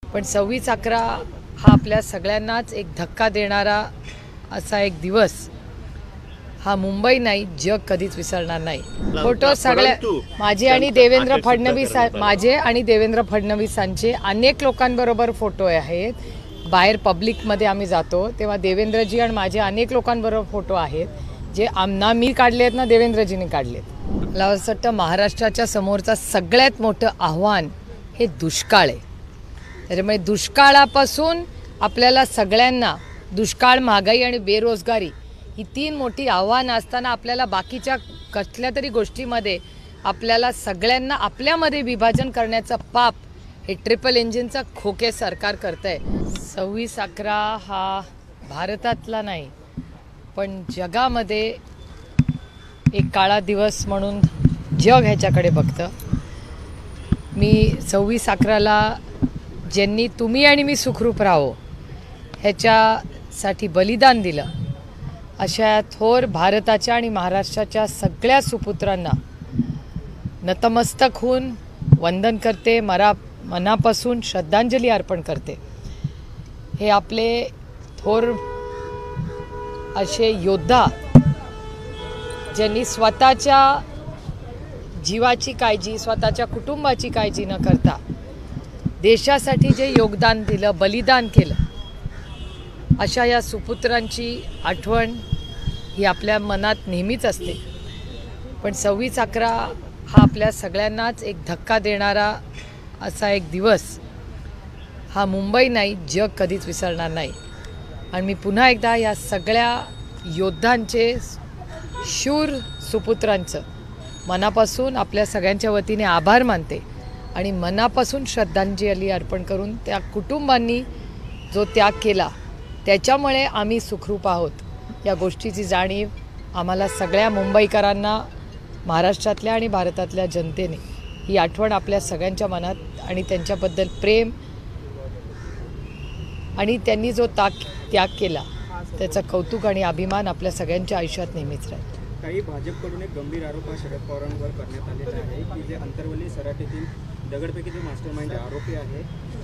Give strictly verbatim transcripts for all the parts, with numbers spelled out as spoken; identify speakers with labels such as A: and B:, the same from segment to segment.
A: पण सव्वीस अकरा हा आपल्या सगळ्यांनाच एक धक्का देणारा असा एक दिवस, हा मुंबई नाही जग कधीच विसरणार नाही। फोटो सगळ्या माझे आणि देवेंद्र फडणवीस माझे आणि देवेंद्र फडणवीसांचे अनेक लोकांबरोबर फोटो आहेत। बाहेर पब्लिकमध्ये आम्ही जातो तेव्हा देवेंद्रजी आणि माझे अनेक लोकांबरोबर फोटो आहेत, जे आमना मी काढले आहेत ना देवेंद्रजींनी काढलेत। मला असं वाटतं महाराष्ट्राच्या समोरचा सगळ्यात मोठं आव्हान हे दुष्काळ आहे। त्यामुळे दुष्काळापासून आपल्याला सगळ्यांना, दुष्काळ, महागाई आणि बेरोजगारी ही तीन मोठी आव्हानं असताना आपल्याला बाकीच्या कसल्या तरी गोष्टीमध्ये आपल्याला सगळ्यांना आपल्यामध्ये विभाजन करण्याचं पाप हे ट्रिपल इंजिनचं खोके सरकार करतंय। सव्वीस अकरा हा भारतातला नाही पण जगामध्ये एक काळा दिवस म्हणून जग ह्याच्याकडे बघतं। मी सव्वीस अकराला ज्यांनी तुम्ही आणि मी सुखरूप राहो ह्याच्यासाठी बलिदान दिलं, अशा थोर भारताच्या आणि महाराष्ट्राच्या सगळ्या सुपुत्रांना नतमस्तक होऊन वंदन करते, मरा मनापासून श्रद्धांजली अर्पण करते। हे आपले थोर असे योद्धा ज्यांनी स्वतःच्या जीवाची काळजी, स्वतःच्या कुटुंबाची काळजी न करता देशासाठी जे योगदान दिलं, बलिदान केलं, अशा या सुपुत्रांची आठवण ही आपल्या मनात नेहमीच असते। पण सव्वीस अकरा हा आपल्या सगळ्यांनाच एक धक्का देणारा असा एक दिवस, हा मुंबई नाही जग कधीच विसरणार नाही। आणि मी पुन्हा एकदा या सगळ्या योद्धांचे, शूर सुपुत्रांचं मनापासून आपल्या सगळ्यांच्या वतीने आभार मानते आणि मनापासून श्रद्धांजली अर्पण करून त्या कुटुंबांनी जो त्याग केला त्याच्यामुळे आम्ही सुखरूप आहोत या गोष्टीची जाणीव आम्हाला सगळ्या मुंबईकरांना, महाराष्ट्रातल्या आणि भारतातल्या जनतेने ही आठवण आपल्या सगळ्यांच्या मनात आणि त्यांच्याबद्दल प्रेम आणि त्यांनी जो ताक त्याग केला त्याचा कौतुक आणि अभिमान आपल्या सगळ्यांच्या आयुष्यात नेहमीच राहील।
B: काही भाजपकडून एक गंभीर आरोप शरद पवारांवर करण्यात आलेला आहे की जे अंतरवली सराटीतील दगडफेकी जे मास्टरमाइंड आरोपी आहे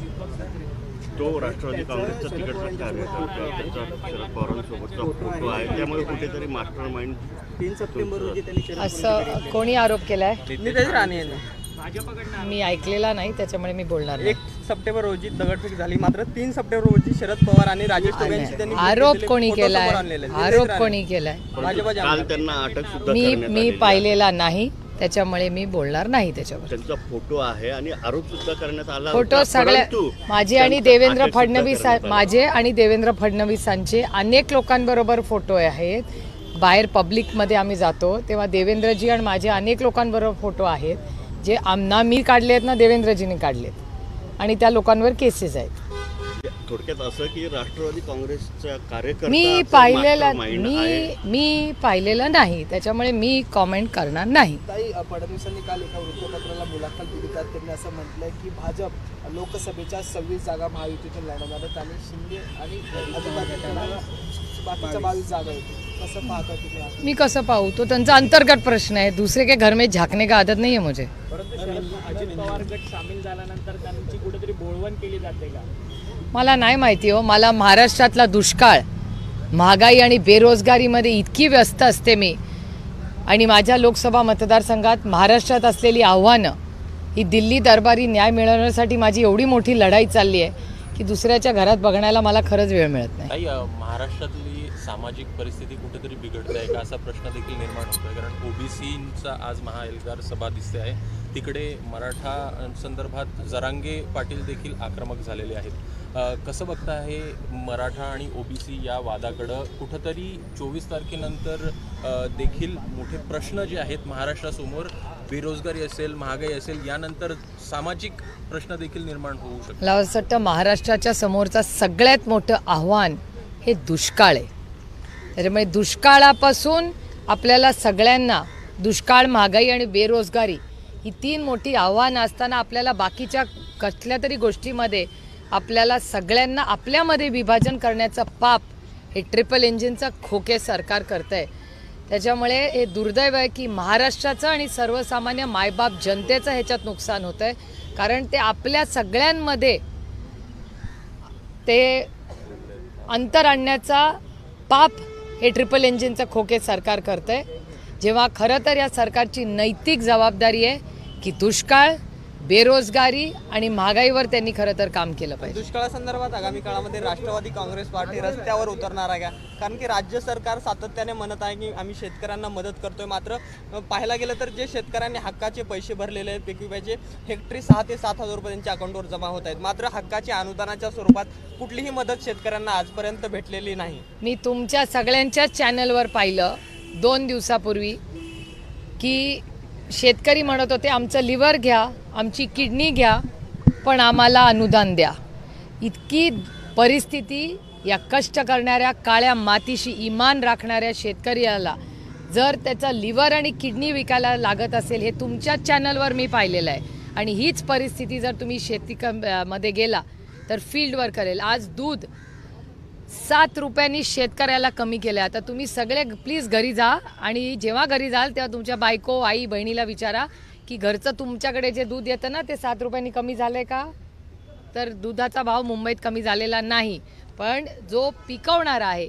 C: तो राष्ट्रवादी काँग्रेसचा तिकडचा कार्यकर्ता शरद पवारांसोबतचा फोटो आहे, त्यामुळे कुठेतरी मास्टरमाइंड
B: तीन सप्टेंबर रोजी त्यांनी
A: असं कोणी आरोप केलाय?
B: नितेश राणे यांनी
A: मी ऐकलेला नाही, त्याच्यामुळे मी बोलणार नाही।
B: एक सप्टेंबर रोजी दगडफेक झाली, मात्र तीन सप्टेंबर रोजी शरद पवार आणि राजेश टोपेंची त्यांनी
A: आरोप कोणी केलाय? आरोप कोणी केलाय?
C: काल त्यांना अटक सुद्धा
A: मी मी पाहिलेला नाही, त्याच्यामुळे मी बोलणार नाही त्याच्यावर।
C: त्यांचा फोटो आहे आणि आरोप सुद्धा करण्यात आला।
A: फोटो सगळ्या माझे आणि देवेंद्र फडणवीस माझे आणि देवेंद्र फडणवीसांचे अनेक लोकांबरोबर फोटो आहेत। बाहेर पब्लिकमध्ये आम्ही जातो तेव्हा देवेंद्रजी आणि माझे अनेक लोकांबरोबर फोटो आहेत, जे आमना मी काढले आहेत ना देवेंद्रजींनी काढलेत आणि त्या लोकांवर केसेस आहेत।
C: थोडक्यात असं की राष्ट्रवादी काँग्रेसचा कार्यकर्ता
A: मी पाहिलेलं मी मी पाहिलेलं नाही, त्याच्यामुळे मी कॉमेंट करणार नाही।
D: ताई, फडणवीसांनी काल एका वृत्तपत्राला मुलाखत दिली, त्यात त्यांनी असं म्हटलंय की भाजप लोकसभेच्या सव्वीस जागा महायुतीतून लढवणार आहेत आणि शिंदे आणि बाकीच्या बावीस जागा आहेत। कसं पाहता तुम्ही? मी कसं पाहू, तो त्यांचा अंतर्गत प्रश्न आहे। दूसरे के घर में झाकने का आदत नहीं है मुझे।
B: अजित पवार गट सामील झाल्यानंतर त्यांची कुठेतरी बोळवण केली जाते का?
A: मला नाही माहिती हो। मला महाराष्ट्रातला दुष्काळ, महागाई आणि बेरोजगारीमध्ये इतकी व्यस्त असते मी, आणि माझ्या लोकसभा मतदारसंघात महाराष्ट्रात असलेली आव्हानं ही दिल्ली दरबारी न्याय मिळवण्यासाठी माझी एवढी मोठी लढाई चालली आहे की दुसऱ्याच्या घरात बघण्याला मला खरंच वेळ मिळत नाही।
E: महाराष्ट्रातली सामाजिक परिस्थिती कुठेतरी बिघडते आहे का असा प्रश्न देखील निर्माण होतो आहे, कारण ओबीसींचा आज महाएल्गार सभा दिसते आहे, तिकडे मराठा संदर्भात जरांगे पाटील देखील आक्रमक झालेले आहेत। कसं बघता हे मराठा आणि ओबीसी या वादाकडं? कुठंतरी चोवीस तारखेनंतर देखील मोठे प्रश्न जे आहेत महाराष्ट्रासमोर, बेरोजगारी असेल, महागाई असेल, यानंतर सामाजिक प्रश्न देखील निर्माण होऊ शकतात।
A: मला असं वाटतं महाराष्ट्राच्या समोरचा सगळ्यात मोठं आव्हान हे दुष्काळ आहे। त्यामुळे दुष्काळापासून आपल्याला सगळ्यांना, दुष्काळ, महागाई आणि बेरोजगारी ही तीन मोठी आव्हानं असताना आपल्याला बाकीच्या कसल्या तरी गोष्टीमध्ये आपल्याला सगळ्यांना आपल्यामध्ये विभाजन करण्याचं पाप हे ट्रिपल इंजिनचं खोके सरकार करतंय। त्याच्यामुळे हे दुर्दैव आहे की महाराष्ट्राचं आणि सर्वसामान्य मायबाप जनतेचं ह्याच्यात नुकसान होतंय, कारण ते आपल्या सगळ्यांमध्ये ते अंतर आणण्याचा पाप हे ट्रिपल इंजिनचं खोके सरकार करतंय, जेव्हा खरं तर या सरकारची नैतिक जबाबदारी आहे की दुष्काळ, बेरोजगारी आणि महागाईवर त्यांनी खरं तर काम केलं पाहिजे.
F: दुष्काळासंदर्भात आगामी काळामध्ये राष्ट्रवादी काँग्रेस पार्टी रस्त्यावर उतरणार आहे का? कारण की राज्य सरकार सातत्याने म्हणत आहे की आम्ही शेतकऱ्यांना मदत करतोय, मात्र पाहायला गेलं तर जे शेतकऱ्यांनी हक्काचे पैसे भरलेले आहेत पीक विम्याचे, हेक्टरी सहा ते सात हजार रुपये त्यांच्या अकाउंटवर जमा होत आहेत, मात्र हक्काच्या अनुदानाच्या स्वरूपात कुठलीही मदत शेतकऱ्यांना आजपर्यंत भेटलेली नाही.
A: मी तुमच्या सगळ्यांच्याच चॅनलवर पाहिलं दोन दिवसापूर्वी की शेतकरी म्हणत होते आमचं लिव्हर घ्या, आमची किडनी घ्या, पण आम्हाला अनुदान द्या. इतकी परिस्थिती या कष्ट करणाऱ्या काळ्या मातीशी इमान राखणाऱ्या शेतकऱ्याला जर त्याचा लिव्हर आणि किडनी विकायला लागत असेल, हे तुमच्याच चॅनलवर मी पाहिलेलं आहे. आणि हीच परिस्थिती जर तुम्ही शेती मध्ये गेला तर फील्डवर करेल. आज दूध सात रुपयांनी शेतकऱ्याला कमी केलं. आता तुम्ही सगळे प्लीज घरी जा आणि जेव्हा घरी जाल तेव्हा तुमच्या बायको, आई, बहिणीला विचारा की घरचं तुमच्याकडे जे दूध येतं ना ते सात रुपयांनी कमी झालंय का? तर दुधाचा भाव मुंबईत कमी झालेला नाही, पण जो पिकवणारा आहे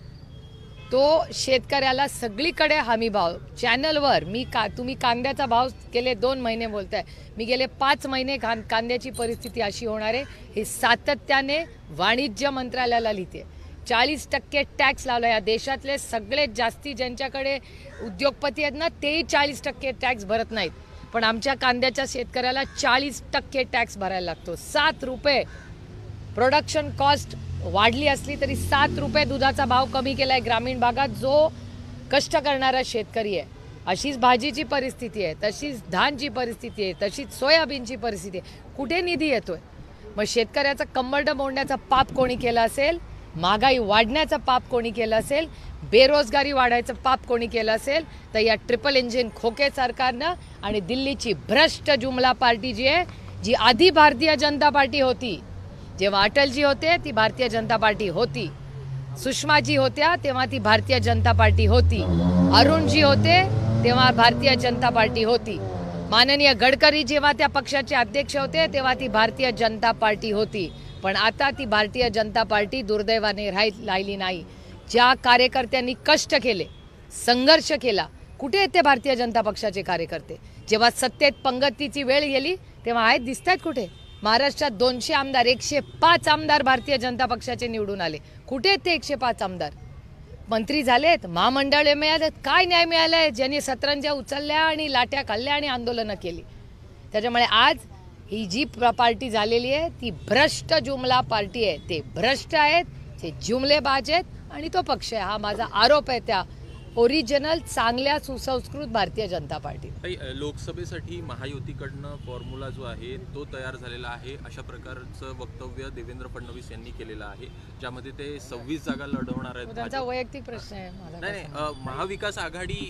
A: तो शेतकऱ्याला सगळीकडे हमी भाव. चॅनलवर मी का तुम्ही कांद्याचा भाव गेले दोन महिने बोलताय, मी गेले पाच महिने कां कांद्याची परिस्थिती अशी होणार आहे हे सातत्याने वाणिज्य मंत्रालयाला लिहिते. चाळीस टक्के टॅक्स लावला. या देशातले सगळेत जास्ती ज्यांच्याकडे उद्योगपती आहेत ना तेही चाळीस टक्के टॅक्स भरत नाहीत, पण आमच्या कांद्याच्या शेतकऱ्याला चाळीस टक्के टॅक्स भरायला लागतो. सात रुपये प्रोडक्शन कॉस्ट वाढली असली तरी सात रुपये दुधाचा भाव कमी केला आहे ग्रामीण भागात जो कष्ट करणारा शेतकरी आहे. अशीच भाजीची परिस्थिती आहे, तशीच धानची परिस्थिती आहे, तशीच सोयाबीनची परिस्थिती आहे. कुठे निधी येतोय? मग शेतकऱ्याचं कंबरडं मोडण्याचा पाप कोणी केलं असेल, महागाई वाढण्याचा पाप कोणी केलं असेल, बेरोजगारी वाढायचं पाप कोणी केलं असेल तर या ट्रिपल इंजिन खोके सरकारनं आणि दिल्लीची भ्रष्ट जुमला पार्टी जी आहे, जी आधी भारतीय जनता पार्टी होती, जेव्हा अटलजी होते ती भारतीय जनता पार्टी होती, सुषमाजी होत्या तेव्हा ती भारतीय जनता पार्टी होती, अरुणजी होते तेव्हा भारतीय जनता पार्टी होती, माननीय गडकरी जेव्हा त्या पक्षाचे अध्यक्ष होते तेव्हा ती भारतीय जनता पार्टी होती. पण आता ती भारतीय जनता पार्टी दुर्दैवाने राही राहिली नाही. ज्या कार्यकर्त्यांनी कष्ट केले, संघर्ष केला, कुठे येते भारतीय जनता पक्षाचे कार्यकर्ते? जेव्हा सत्तेत पंगतीची वेळ गेली तेव्हा आहेत, दिसत आहेत कुठे? महाराष्ट्रात दोनशे आमदार, एकशे पाच आमदार भारतीय जनता पक्षाचे निवडून आले. कुठे आहेत ते एकशे पाच आमदार? मंत्री झालेत, महामंडळे मिळालेत, काय न्याय मिळालाय? ज्यांनी सतरंज्या उचलल्या आणि लाट्या खाल्ल्या आणि आंदोलनं केली. त्याच्यामुळे आज ही जी पार्टी झालेली आहे ती भ्रष्ट जुमला पार्टी आहे. ते भ्रष्ट आहेत, ते जुमलेबाज आहेत आणि तो पक्ष आहे. हा माझा आरोप आहे त्या ओरिजिनल चांगल्या सुसंस्कृत भारतीय जनता पार्टी.
E: लोकसभेसाठी महायुतीकडनं फॉर्म्युला जो आहे तो तयार झालेला आहे अशा प्रकारचं वक्तव्य देवेंद्र फडणवीस यांनी केलेलं आहे, ज्यामध्ये ते सव्वीस जागा लढवणार आहेत.
A: त्यांचा वैयक्तिक प्रश्न आहे. मला
E: नाही नाही महाविकास आघाडी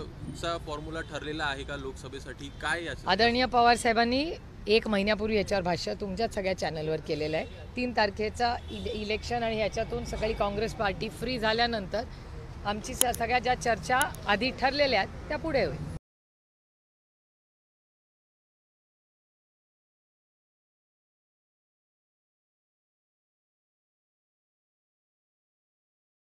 E: चा फॉर्म्युला ठरलेला आहे का लोकसभेसाठी? काय याचं?
A: आदरणीय पवार साहेबांनी एक महिन्यापूर्वी याच्यावर भाष्य तुमच्याच सगळ्या चॅनलवर केलेलं आहे. तीन तारखेचा इलेक्शन आणि ह्याच्यातून सगळी काँग्रेस पार्टी फ्री झाल्यानंतर आमची सगळ्या ज्या चर्चा आधी ठरलेल्या आहेत त्या पुढे होईल.